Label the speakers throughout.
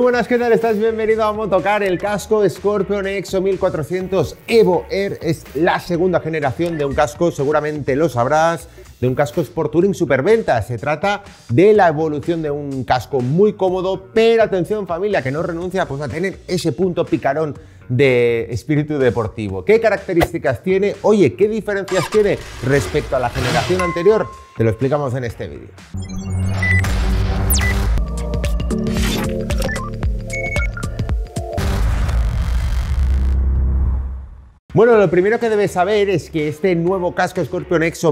Speaker 1: buenas, ¿qué tal estás? Bienvenido a Motocar. El casco Scorpion EXO 1400 Evo Air es la segunda generación de un casco, seguramente lo sabrás, de un casco Sport Touring superventa. Se trata de la evolución de un casco muy cómodo, pero atención familia, que no renuncia pues, a tener ese punto picarón de espíritu deportivo. ¿Qué características tiene? Oye, ¿qué diferencias tiene respecto a la generación anterior? Te lo explicamos en este vídeo. Bueno, lo primero que debes saber es que este nuevo casco Scorpion EXO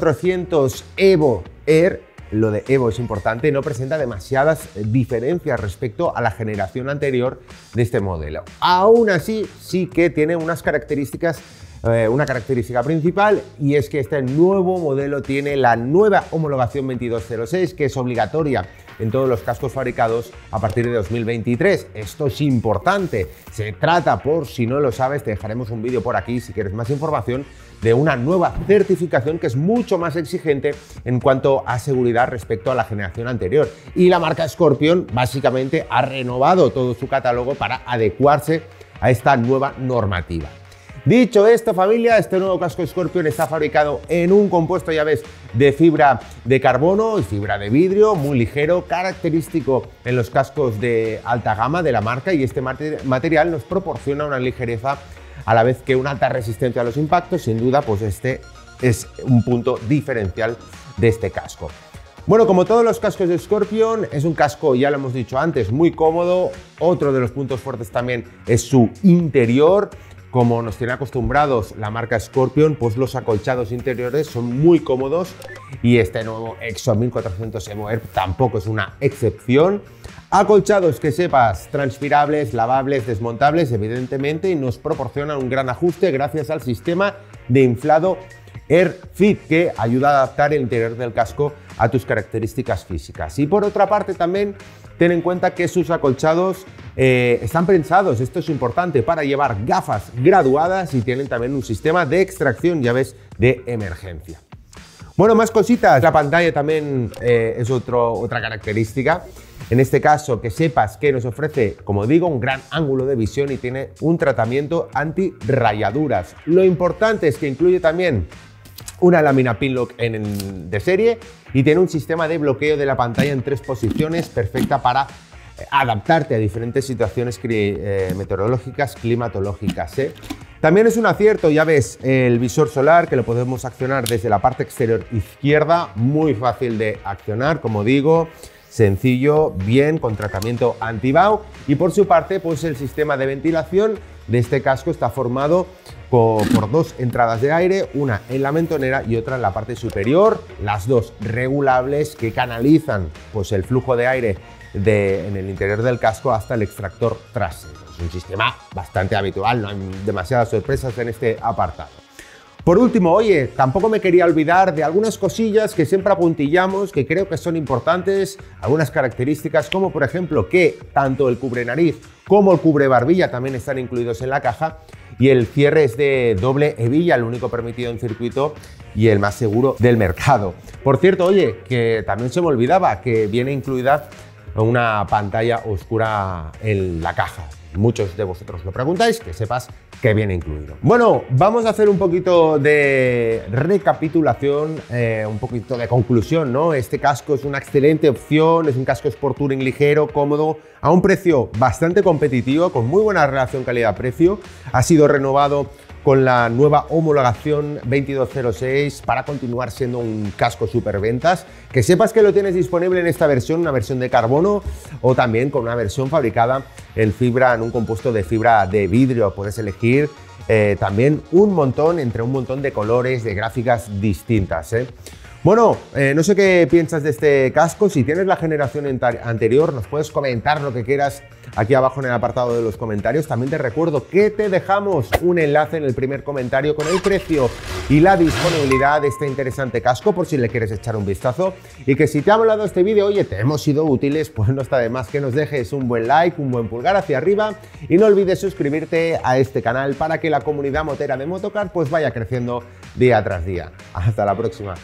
Speaker 1: 1400 Evo Air, lo de Evo es importante, no presenta demasiadas diferencias respecto a la generación anterior de este modelo. Aún así, sí que tiene unas características, una característica principal, y es que este nuevo modelo tiene la nueva homologación 2206, que es obligatoria en todos los cascos fabricados a partir de 2023. Esto es importante. Se trata, por si no lo sabes, te dejaremos un vídeo por aquí si quieres más información, de una nueva certificación que es mucho más exigente en cuanto a seguridad respecto a la generación anterior. Y la marca Scorpion básicamente ha renovado todo su catálogo para adecuarse a esta nueva normativa. Dicho esto, familia, este nuevo casco Scorpion está fabricado en un compuesto, ya ves, de fibra de carbono y fibra de vidrio, muy ligero, característico en los cascos de alta gama de la marca, y este material nos proporciona una ligereza a la vez que una alta resistencia a los impactos. Sin duda, pues este es un punto diferencial de este casco. Bueno, como todos los cascos de Scorpion, es un casco, ya lo hemos dicho antes, muy cómodo. Otro de los puntos fuertes también es su interior. Como nos tiene acostumbrados la marca Scorpion, pues los acolchados interiores son muy cómodos, y este nuevo EXO 1400 Evo Air tampoco es una excepción. Acolchados, que sepas, transpirables, lavables, desmontables, evidentemente, y nos proporcionan un gran ajuste gracias al sistema de inflado AirFit, que ayuda a adaptar el interior del casco a tus características físicas. Y por otra parte también ten en cuenta que sus acolchados están pensados, esto es importante, para llevar gafas graduadas, y tienen también un sistema de extracción, ya ves, de emergencia. Bueno, más cositas. La pantalla también es otra característica. En este caso, que sepas que nos ofrece, como digo, un gran ángulo de visión y tiene un tratamiento anti-rayaduras. Lo importante es que incluye también una lámina Pinlock de serie, y tiene un sistema de bloqueo de la pantalla en 3 posiciones, perfecta para adaptarte a diferentes situaciones meteorológicas, climatológicas. También es un acierto, ya ves, el visor solar, que lo podemos accionar desde la parte exterior izquierda, muy fácil de accionar, como digo, sencillo, bien, con tratamiento anti-BAU. Y por su parte, pues el sistema de ventilación de este casco está formado por 2 entradas de aire, una en la mentonera y otra en la parte superior, las 2 regulables, que canalizan pues el flujo de aire en el interior del casco hasta el extractor trasero. Es un sistema bastante habitual, no hay demasiadas sorpresas en este apartado. Por último, oye, tampoco me quería olvidar de algunas cosillas que siempre apuntillamos, que creo que son importantes, algunas características, como por ejemplo que tanto el cubre nariz como el cubre barbilla también están incluidos en la caja, y el cierre es de doble hebilla, el único permitido en circuito y el más seguro del mercado. Por cierto, oye, que también se me olvidaba que viene incluida una pantalla oscura en la caja. Muchos de vosotros lo preguntáis, que sepas que viene incluido. Bueno, vamos a hacer un poquito de recapitulación, un poquito de conclusión, ¿no? Este casco es una excelente opción, es un casco Sport Touring ligero, cómodo, a un precio bastante competitivo, con muy buena relación calidad-precio. Ha sido renovado con la nueva homologación 2206 para continuar siendo un casco superventas. Que sepas que lo tienes disponible en esta versión, una versión de carbono, o también con una versión fabricada en un compuesto de fibra de vidrio. Puedes elegir también entre un montón de colores, de gráficas distintas. Bueno, no sé qué piensas de este casco. Si tienes la generación anterior, nos puedes comentar lo que quieras aquí abajo en el apartado de los comentarios. También te recuerdo que te dejamos un enlace en el primer comentario con el precio y la disponibilidad de este interesante casco, por si le quieres echar un vistazo. Y que si te ha molado este vídeo, oye, te hemos sido útiles, pues no está de más que nos dejes un buen like, un buen pulgar hacia arriba, y no olvides suscribirte a este canal para que la comunidad motera de Motocar pues vaya creciendo día tras día. Hasta la próxima.